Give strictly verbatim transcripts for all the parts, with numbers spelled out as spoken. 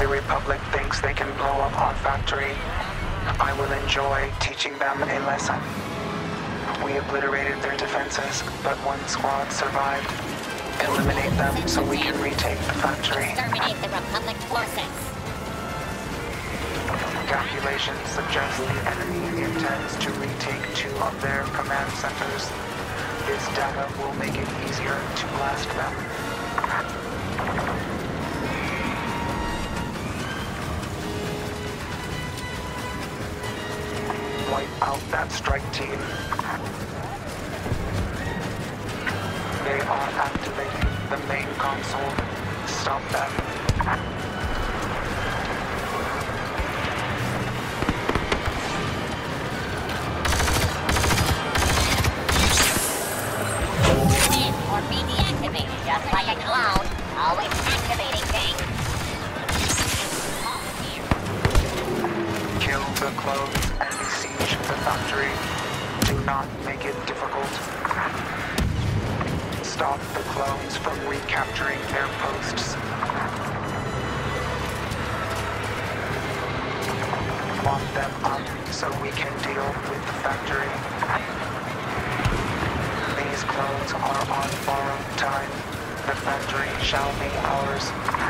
Republic thinks they can blow up our factory, I will enjoy teaching them a lesson. We obliterated their defenses, but one squad survived. Eliminate them so we can retake the factory. Exterminate the Republic forces. Calculations suggest the enemy intends to retake two of their command centers. This data will make it easier to blast them. Wipe out that strike team. They are activating the main console. Stop them. Or be deactivated, just like a clone. Always activating things. Kill the clones and besiege the factory. Do not make it difficult. Stop the clones from recapturing their posts. Lock them up so we can deal with the factory. These clones are on borrowed time. The factory shall be ours.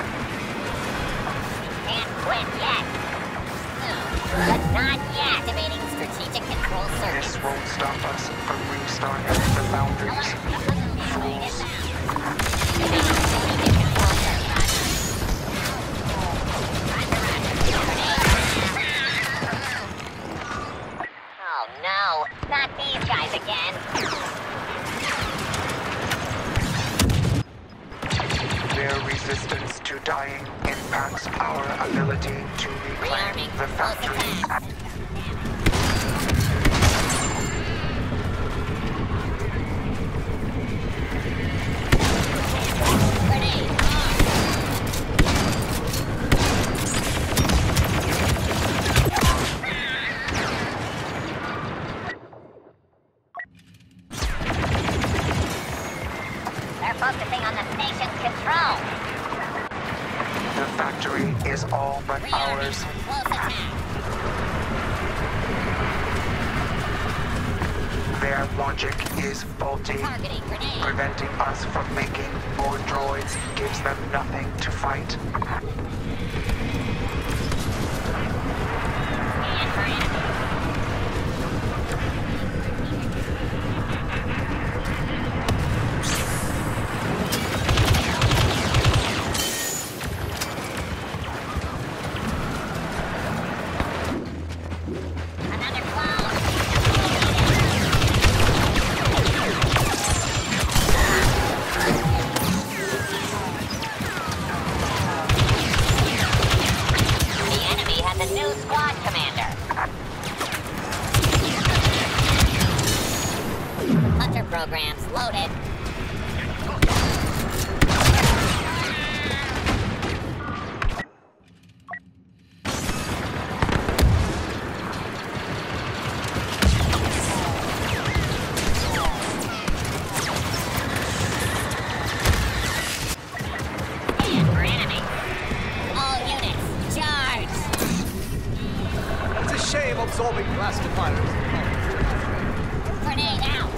Can't quit yet. But not yet. Activating strategic control circuit. This won't stop us from restarting the boundaries. Fools. Oh no, not these guys again. Their resistance to dying impacts our ability to reclaim the factory. Focusing on the station's control. The factory is all but ours. Close attack. Their logic is faulty. Targeting grenade. Preventing us from making more droids gives them nothing to fight. And for enemy. Programs loaded. And for enemy. All units, charge! It's a shame absorbing blasted fighters. Grenade out!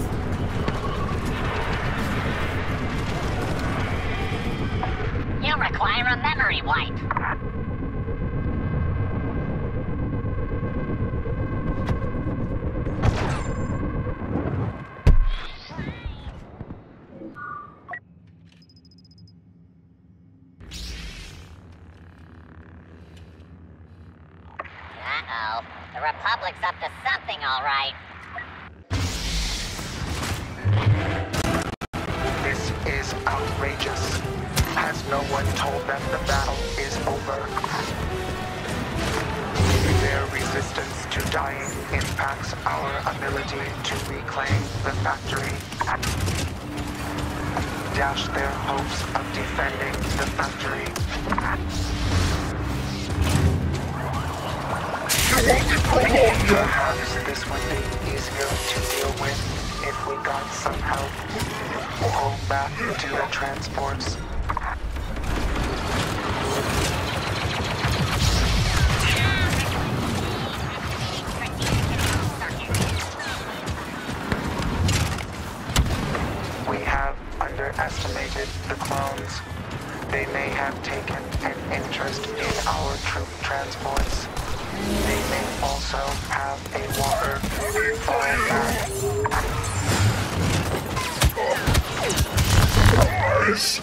You require a memory wipe. Uh-oh. The Republic's up to something, all right. This is outrageous. Has no one told them the battle is over? Their resistance to dying impacts our ability to reclaim the factory. Dash their hopes of defending the factory. Perhaps this would be easier to deal with if we got some help. Pull back to the transports. defeated the clones. They may have taken an interest in our troop transports. They may also have a water fallback. Nice.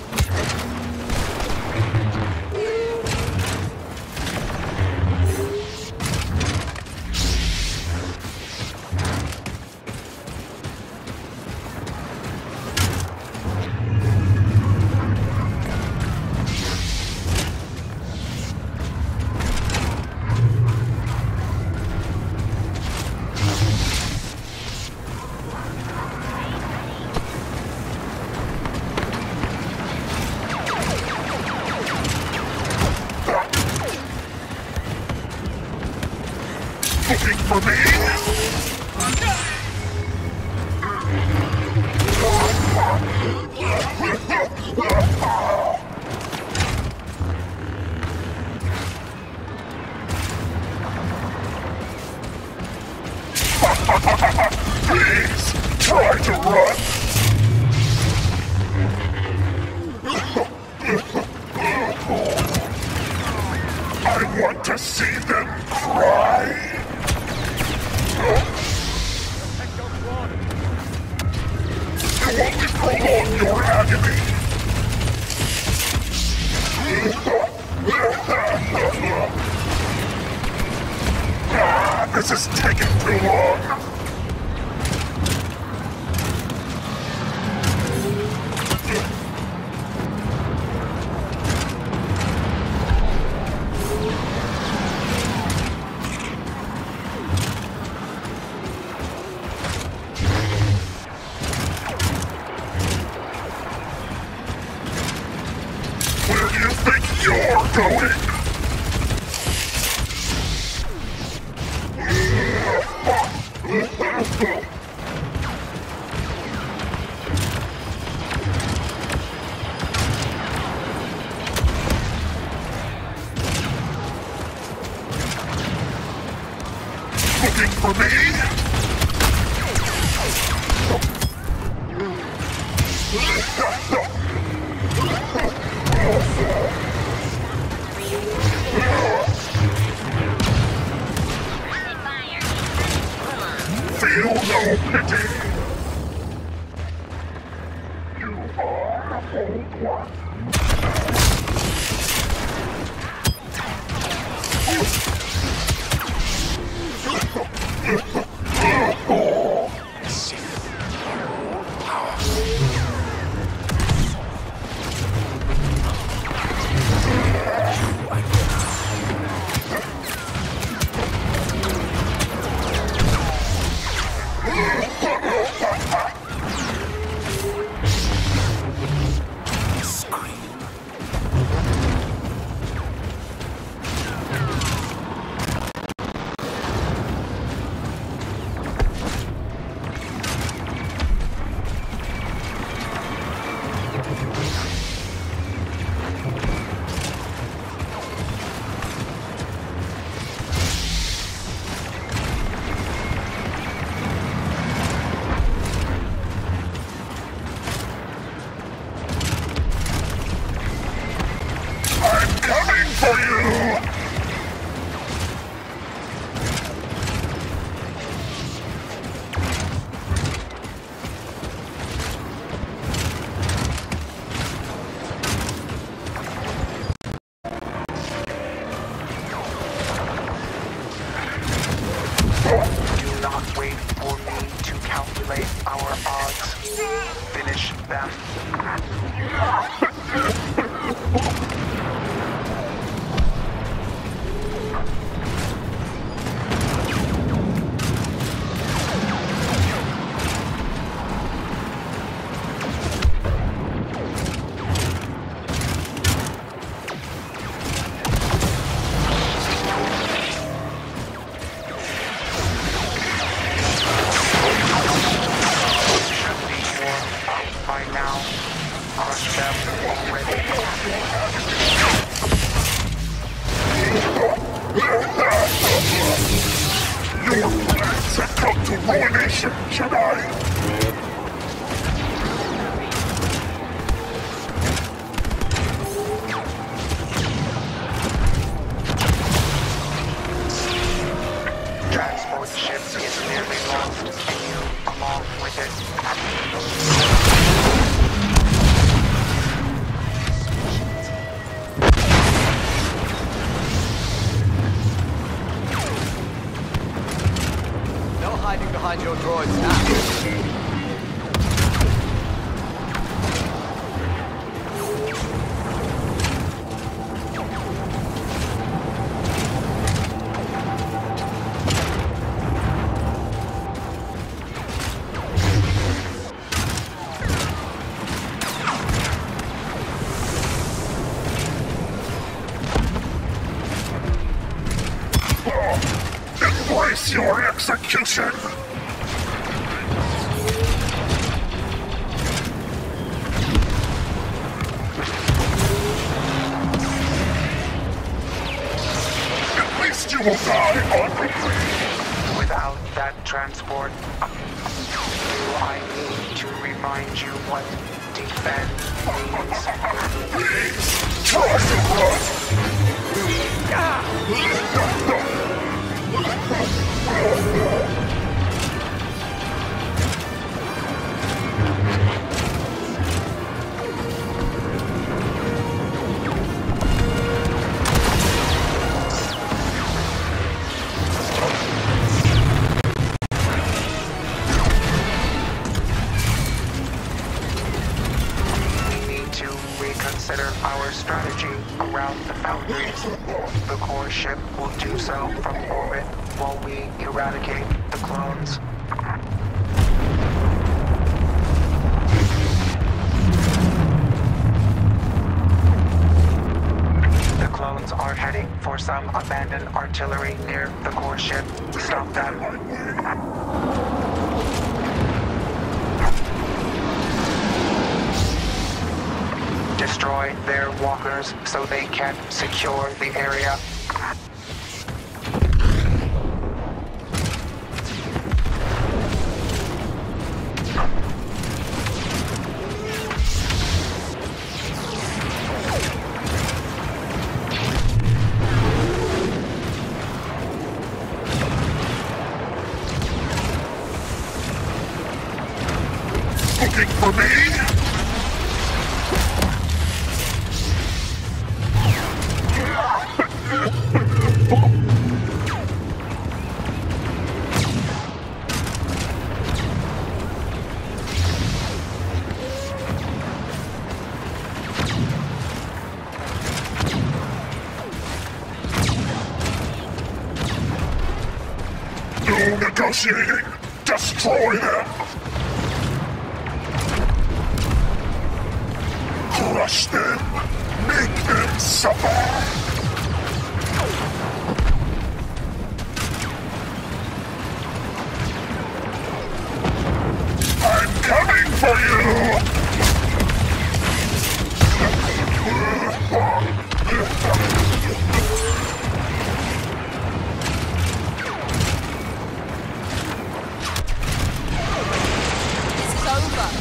Looking for me? Please, try to run. I want to see them cry. You only prolong your agony. Ah, this is taking too long. Where do you think you're going? Looking for me? Feel no pity. You are the old one. For you! Do not wait for me to calculate our odds. Finish them. By now, crush them already. Your plans have come to ruination, Jedi! Face your execution! At least you will die honorably! Without that transport, do I need to remind you what defend means? Please, try to run! We need to reconsider our strategy around the foundries. The core ship will do so from orbit while we eradicate the clones. The clones are heading for some abandoned artillery near the core ship. Stop them. Destroy their walkers so they can secure the area. Looking for me? No negotiating! Destroy them! Crush them! Make them suffer! I'm coming for you! This is over.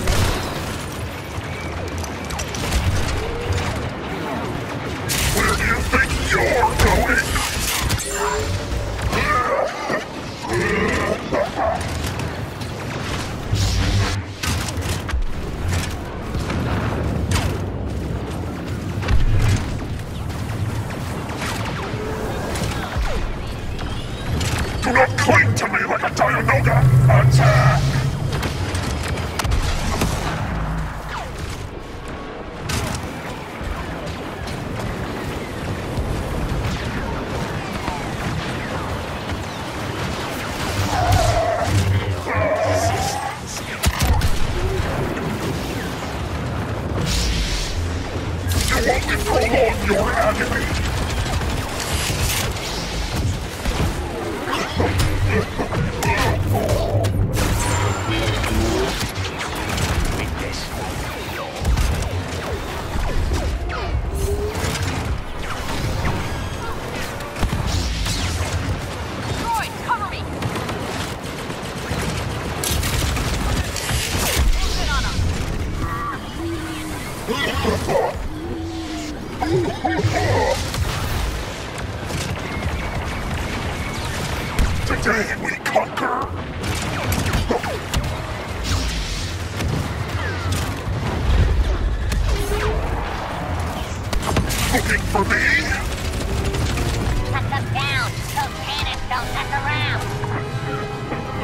Where do you think you're going? Do not cling to me like a Dianoga! Attack! You only prolong your agony! Droid, cover me! Moving on 'em. Today we conquer! Looking for me? Cut them down. Those cannons don't mess around.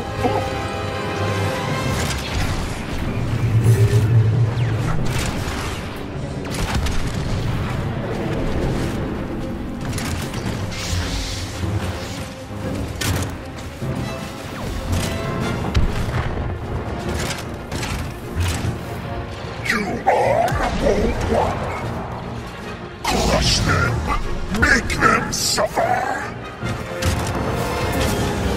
You are a bold one. Crush them. Make them suffer.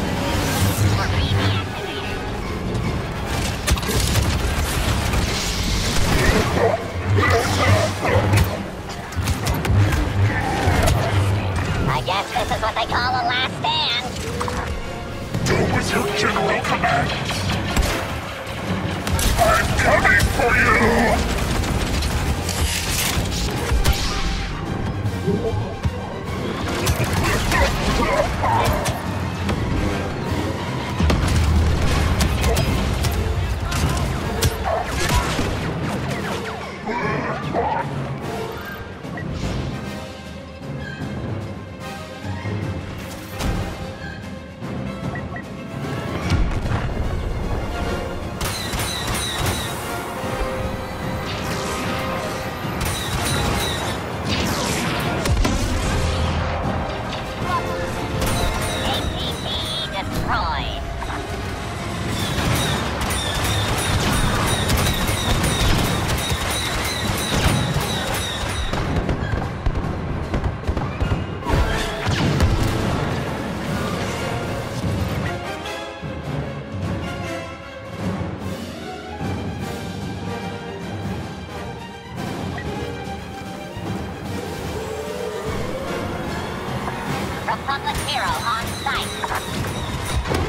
Republic hero on site.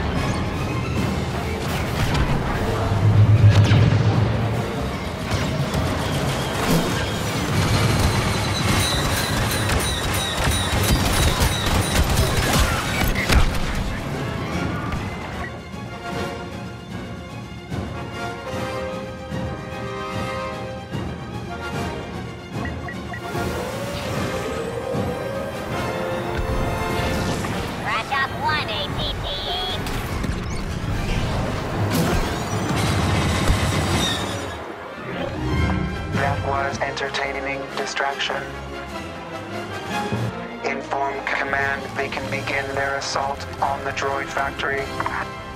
Crash up one A T T E. That was entertaining distraction. Inform command they can begin their assault on the droid factory.